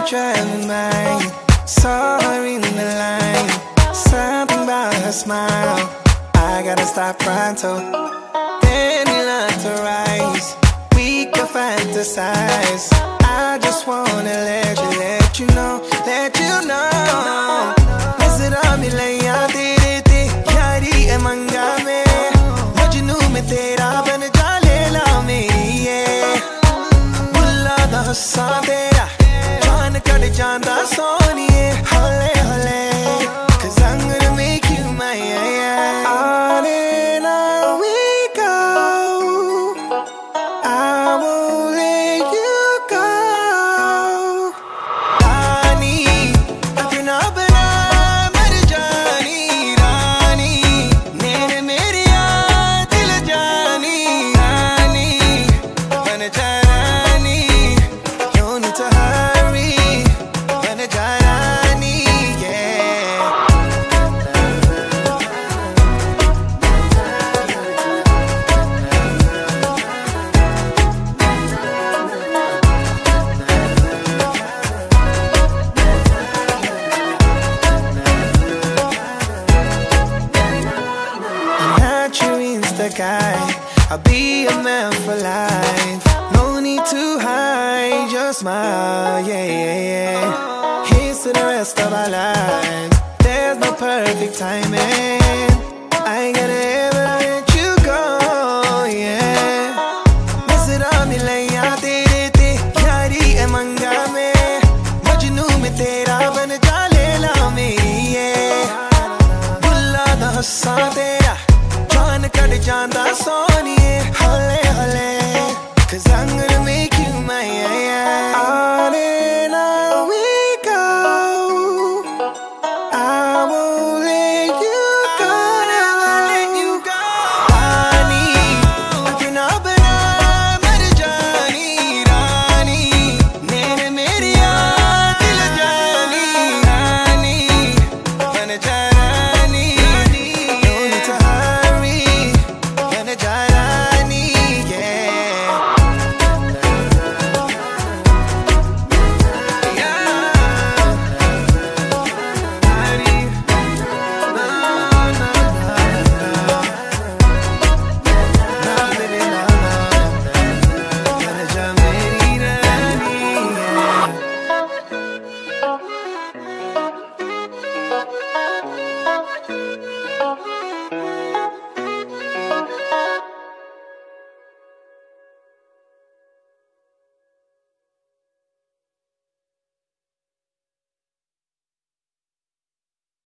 driving mine. Saw her in the line, something about her smile. I gotta stop pronto. Then we learn to rise, we can fantasize. I just wanna let you know, let you know. Nazara milaya tere te, yari e manga mein. Majnun mein tera ban jalela meri ye. Bulla da hassa tera, jaan kad janda soniye. Hole hole, 'cause I'm gonna make you my on and on we go. I won't let you go. Rani, apna bana mar jani. Rani, mere mere dil jani. Rani, ban ja rani. You need to hurry, ban ja rani, yeah. Not your Insta guy, I'll be a man for life. No need to hide, just smile, yeah, yeah, yeah. Here's to the rest of our lives. There's no perfect timing. I ain't gonna ever let you go, yeah. Nazara milaya tere te, yari e manga mein. Majnun mein tera ban jalela meri ye. Bulla da hassa tera, jaan kad janda soniye. Hole hole, 'cause I'm gonna make you my